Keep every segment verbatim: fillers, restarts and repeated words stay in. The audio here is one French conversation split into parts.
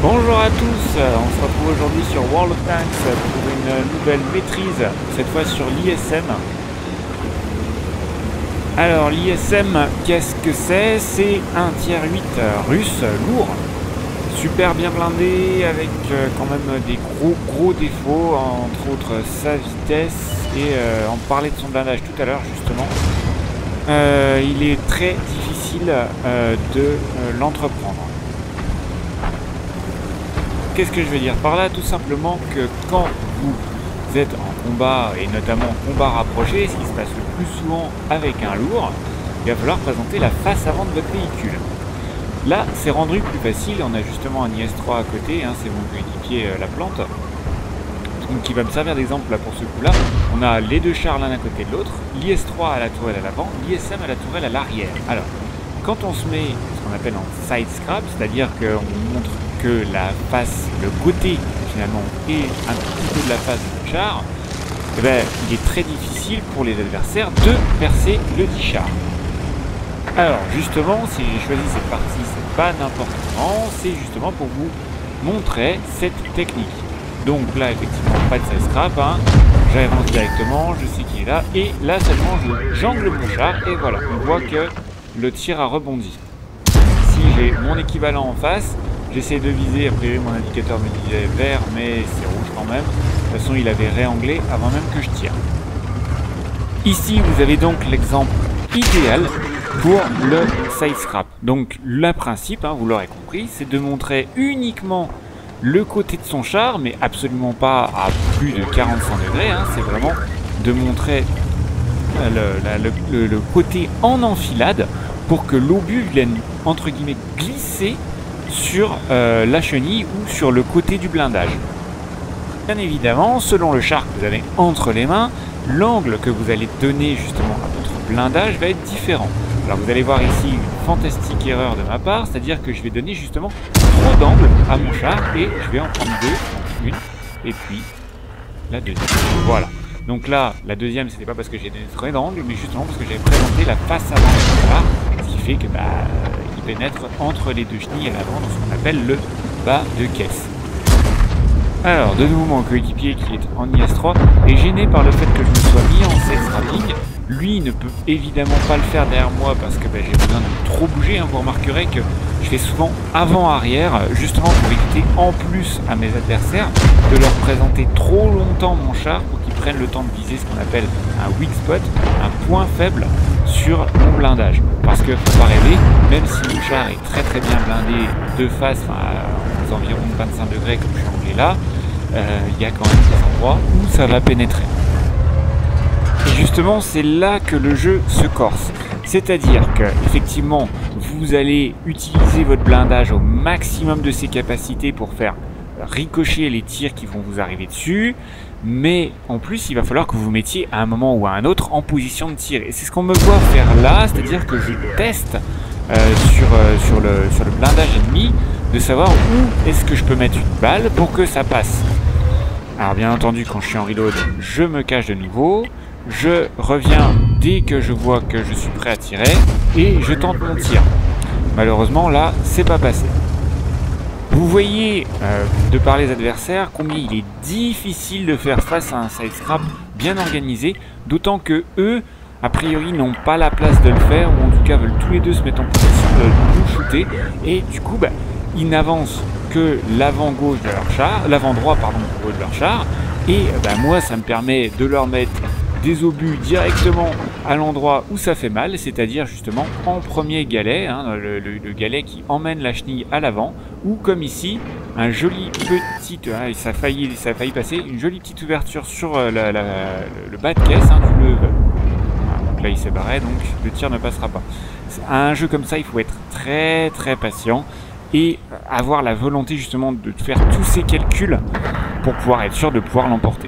Bonjour à tous, on se retrouve aujourd'hui sur World of Tanks pour une nouvelle maîtrise, cette fois sur l'I S M. Alors l'I S M, qu'est-ce que c'est? C'est un tier huit russe lourd, super bien blindé, avec quand même des gros gros défauts, entre autres sa vitesse, et euh, on parlait de son blindage tout à l'heure justement. Euh, il est très difficile euh, de euh, l'entreprendre. Qu'est-ce que je veux dire par là? Tout simplement que quand vous êtes en combat, et notamment en combat rapproché, ce qui se passe le plus souvent avec un lourd, il va falloir présenter la face avant de votre véhicule. Là, c'est rendu plus facile, on a justement un I S trois à côté, hein, c'est mon coéquipier euh, la plante, donc qui va me servir d'exemple là pour ce coup-là. On a les deux chars l'un à côté de l'autre, l'I S trois à la tourelle à l'avant, l'I S M à la tourelle à l'arrière. Alors, quand on se met ce qu'on appelle en side scrap, c'est-à-dire qu'on montre que la face, le côté finalement est un petit peu de la face du char, eh ben, il est très difficile pour les adversaires de percer le dit char. Alors justement, si j'ai choisi cette partie, c'est pas n'importe comment, c'est justement pour vous montrer cette technique. Donc là, effectivement, pas de side scrap, hein. J'avance directement, je sais qu'il est là, et là seulement je j'angle mon char, et voilà, on voit que le tir a rebondi. Si j'ai mon équivalent en face, j'essaie de viser, a priori mon indicateur me disait vert, mais c'est rouge quand même. De toute façon, il avait réanglé avant même que je tire. Ici, vous avez donc l'exemple idéal pour le side scrap. Donc, le principe, hein, vous l'aurez compris, c'est de montrer uniquement le côté de son char, mais absolument pas à plus de quarante-cinq degrés. Hein, c'est vraiment de montrer le, la, le, le, le côté en enfilade pour que l'obus vienne, entre guillemets, glisser sur euh, la chenille ou sur le côté du blindage. Bien évidemment, selon le char que vous avez entre les mains, l'angle que vous allez donner justement à votre blindage va être différent. Alors vous allez voir ici une fantastique erreur de ma part, c'est-à-dire que je vais donner justement trop d'angle à mon char et je vais en prendre deux, une et puis la deuxième. Voilà. Donc là, la deuxième, c'était pas parce que j'ai donné trop d'angle, mais justement parce que j'avais présenté la face avant de mon char, ce qui fait que bah pénètre entre les deux chenilles à l'avant dans ce qu'on appelle le bas de caisse. Alors, de nouveau, mon coéquipier qui est en I S trois est gêné par le fait que je me sois mis en side scrapping. Lui ne peut évidemment pas le faire derrière moi parce que bah, j'ai besoin de trop bouger. Hein. Vous remarquerez que je fais souvent avant-arrière, justement pour éviter en plus à mes adversaires de leur présenter trop longtemps mon char pour qu'ils prennent le temps de viser ce qu'on appelle un weak spot, un point faible sur mon blindage. Parce que faut pas rêver, même si le char est très très bien blindé de face, enfin, aux environs de vingt-cinq degrés comme je suis anglais là, euh, il y a quand même des endroits où ça va pénétrer. Et justement, c'est là que le jeu se corse. C'est-à-dire que, effectivement, vous allez utiliser votre blindage au maximum de ses capacités pour faire ricocher les tirs qui vont vous arriver dessus, mais en plus il va falloir que vous vous mettiez à un moment ou à un autre en position de tir. Et c'est ce qu'on me voit faire là, c'est-à-dire que je teste euh, sur, euh, sur, le, sur le blindage ennemi de savoir où est-ce que je peux mettre une balle pour que ça passe. Alors bien entendu, quand je suis en reload, je me cache de nouveau, je reviens dès que je vois que je suis prêt à tirer et je tente mon tir. Malheureusement là, c'est pas passé. Vous voyez, euh, de par les adversaires, combien il est difficile de faire face à un side scrap bien organisé, d'autant que eux, a priori, n'ont pas la place de le faire, ou en tout cas veulent tous les deux se mettre en position de vous shooter, et du coup, bah, ils n'avancent que l'avant gauche de leur char, l'avant droit, pardon, de leur char, et bah, moi, ça me permet de leur mettre des obus directement à l'endroit où ça fait mal, c'est-à-dire justement en premier galet, hein, le, le, le galet qui emmène la chenille à l'avant, ou comme ici, un joli petit, hein, ça, a failli, ça a failli passer, une jolie petite ouverture sur euh, la, la, le bas de caisse hein, du leve. Donc là il s'est barré, donc le tir ne passera pas. À un jeu comme ça, il faut être très très patient et avoir la volonté justement de faire tous ces calculs pour pouvoir être sûr de pouvoir l'emporter.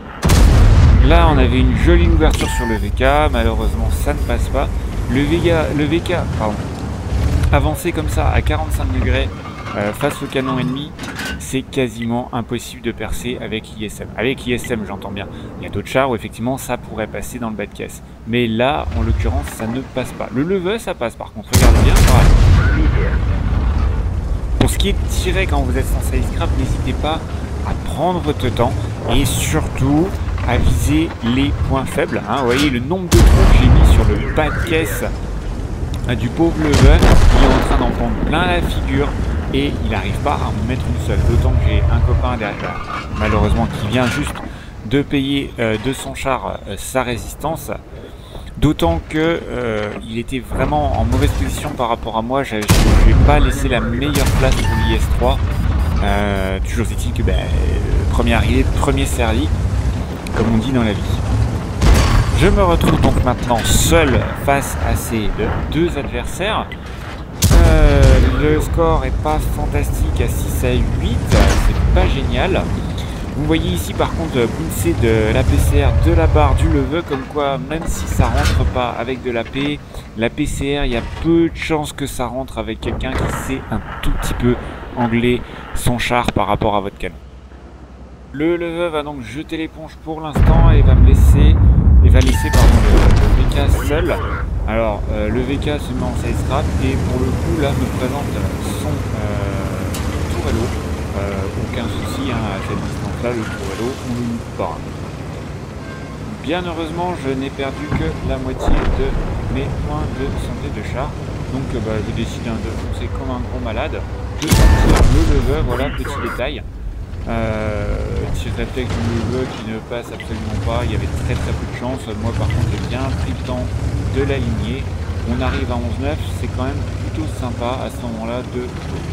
Là, on avait une jolie ouverture sur le V K, malheureusement ça ne passe pas. Le V K, le V K pardon, avancer comme ça à quarante-cinq degrés euh, face au canon ennemi, c'est quasiment impossible de percer avec l'I S M. Avec l'I S M, j'entends bien. Il y a d'autres chars où effectivement ça pourrait passer dans le bas de caisse. Mais là, en l'occurrence, ça ne passe pas. Le leve, ça passe par contre, regardez bien. Voilà. Pour ce qui est tiré quand vous êtes sans side scrap, n'hésitez pas à prendre votre temps et surtout à viser les points faibles. Hein. Vous voyez le nombre de trous que j'ai mis sur le bas de caisse du pauvre level, il est en train d'en prendre plein la figure et il n'arrive pas à en mettre une seule. D'autant que j'ai un copain derrière, malheureusement, qui vient juste de payer euh, de son char euh, sa résistance. D'autant que euh, il était vraiment en mauvaise position par rapport à moi. Je ne lui ai pas laissé la meilleure place pour l'I S trois. Euh, toujours est-il que ben, premier arrivé, premier servi, comme on dit dans la vie. Je me retrouve donc maintenant seul face à ces deux adversaires. Euh, le score est pas fantastique à six à huit, c'est pas génial. Vous voyez ici par contre bouncer de la P C R de la barre du level, comme quoi même si ça rentre pas avec de la P, la P C R, il y a peu de chances que ça rentre avec quelqu'un qui sait un tout petit peu angler son char par rapport à votre canon. Le level va donc jeter l'éponge pour l'instant et va me laisser et va laisser pardon, le, le V K seul. Alors euh, le V K se met en side scrap et pour le coup là me présente son euh, tourello. Euh, aucun souci hein, à cette distance là, le tourello on ne loupe pas. Bien heureusement je n'ai perdu que la moitié de mes points de santé de char. Donc euh, bah, je décide hein, de foncer comme un gros malade, de sortir le level, voilà petit détail. Euh, tir réflexe du level qui ne passe absolument pas, il y avait très très peu de chance. Moi par contre j'ai bien pris le temps de l'aligner. On arrive à onze neuf, c'est quand même plutôt sympa à ce moment là de...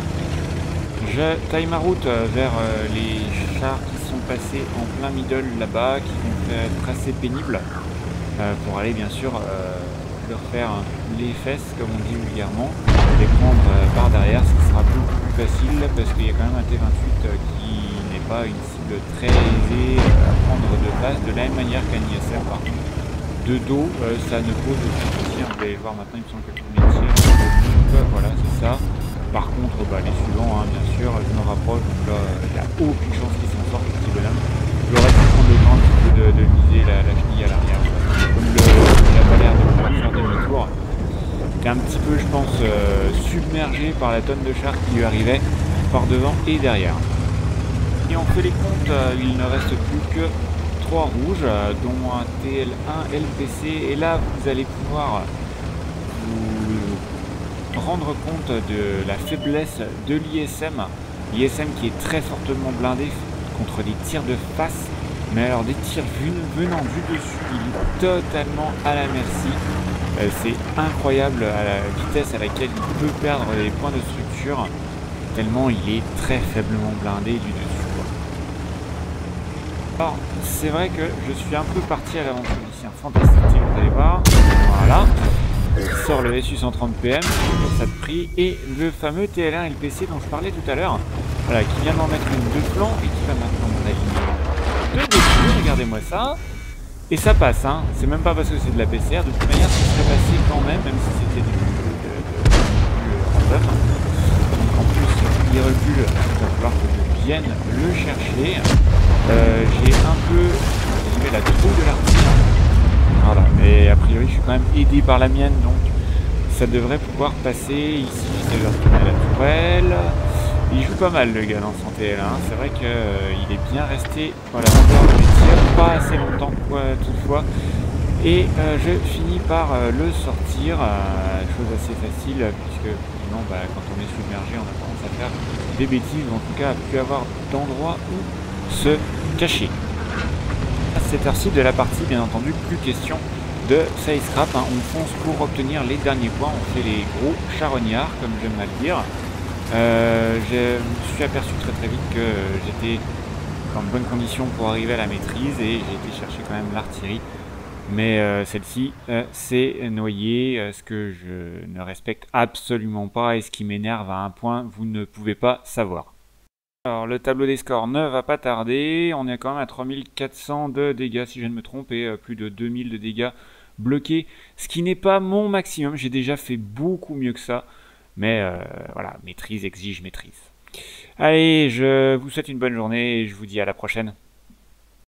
Je taille ma route vers les chars qui sont passés en plein middle là-bas, qui vont être assez pénibles euh, pour aller bien sûr euh, leur faire les fesses comme on dit vulgairement, les prendre euh, par derrière, ce qui sera beaucoup plus facile parce qu'il y a quand même un T vingt-huit euh, qui n'est pas une cible très aisée à prendre de place, de la même manière qu'un I S R par contre. De dos, euh, ça ne pose aucun souci, vous allez voir maintenant, il me semble que le premier tir, voilà c'est ça. Par contre, bah, les suivants, hein, bien sûr, je me rapproche, donc là, il n'y a aucune chance qu'ils s'en sortent, ce petit bonhomme. J'aurais pu prendre le temps un petit peu de, de viser la, la chenille à l'arrière. Comme le, il n'a pas l'air de vouloir faire demi-tour. Il est un petit peu, je pense, euh, submergé par la tonne de chars qui lui arrivait par devant et derrière. Et on fait les comptes, euh, il ne reste plus que trois rouges, euh, dont un T L un L P C. Et là, vous allez pouvoir vous rendre compte de la faiblesse de l'I S M. L'I S M qui est très fortement blindé contre des tirs de face, mais alors des tirs venant du dessus, il est totalement à la merci. Euh, c'est incroyable à la vitesse à laquelle il peut perdre les points de structure, tellement il est très faiblement blindé du dessus. Quoi. Alors c'est vrai que je suis un peu parti à l'aventure d'ici un fantastique, vous allez voir. Voilà. Il sort le S U cent trente P M pour ça de prix et le fameux T L un L P C dont je parlais tout à l'heure, voilà, qui vient d'en mettre une de flanc et qui va maintenant m'aligner de dessus, regardez-moi ça, et ça passe, hein. C'est même pas parce que c'est de la P C R, de toute manière ça serait passé quand même, même si c'était du random. Donc en plus il recule, il va falloir que je vienne le chercher. Euh, J'ai un peu, je mets la trouille de l'artillerie. Voilà, mais a priori je suis quand même aidé par la mienne, donc ça devrait pouvoir passer ici. J'essaie de retourner à la tourelle. Il joue pas mal le gars dans son T L un, c'est vrai qu'il euh, est bien resté voilà, en dehors de mes tirs, pas assez longtemps quoi, toutefois. Et euh, je finis par euh, le sortir, euh, chose assez facile, puisque sinon bah, quand on est submergé on a tendance à faire des bêtises, ou en tout cas à plus avoir d'endroit où se cacher. À cette heure-ci de la partie, bien entendu, plus question de side scrap, hein. On fonce pour obtenir les derniers points, on fait les gros charognards, comme j'aime à le dire. Euh, je me suis aperçu très très vite que j'étais dans de bonnes conditions pour arriver à la maîtrise et j'ai été chercher quand même l'artillerie. Mais euh, celle-ci euh, s'est noyée, euh, ce que je ne respecte absolument pas et ce qui m'énerve à un point, vous ne pouvez pas savoir. Alors le tableau des scores ne va pas tarder, on est quand même à trois mille quatre cents de dégâts si je ne me trompe et euh, plus de deux mille de dégâts bloqués, ce qui n'est pas mon maximum, j'ai déjà fait beaucoup mieux que ça, mais euh, voilà, maîtrise exige maîtrise. Allez, je vous souhaite une bonne journée et je vous dis à la prochaine.